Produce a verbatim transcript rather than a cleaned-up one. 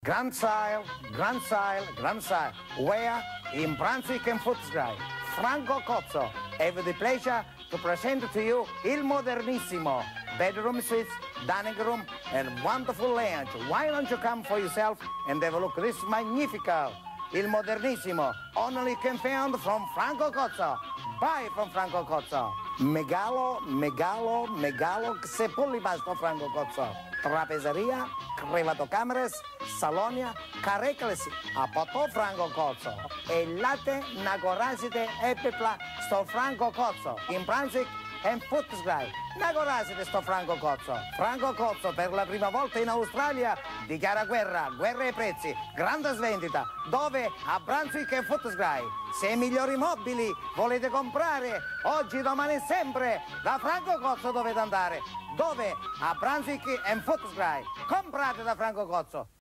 Grand Style, Grand Style, Grand Style. Where? In Brunswick and Footscray. Franco Cozzo. Have the pleasure to present to you Il Modernissimo. Bedroom suites, dining room, and wonderful lounge. Why don't you come for yourself and have a look at this magnifico Il Modernissimo, only can found from Franco Cozzo. Buy from Franco Cozzo. Megalo, megalo, megalo, sepulli basto Franco Cozzo. Trapezeria, crevatocameras, salonia, carrecles, a poto Franco Cozzo. E latte, nagorasite, epipla, sto Franco Cozzo. In Brunswick and Footscray. Nagorasite sto Franco Cozzo. Franco Cozzo per la prima volta in Australia dichiara guerra, guerra ai prezzi, grande svendita. Dove? A Brunswick e Footscray. Se i migliori mobili volete comprare, oggi, domani e sempre, da Franco Cozzo dovete andare. Dove? A Brunswick e Footscray. Comprate da Franco Cozzo.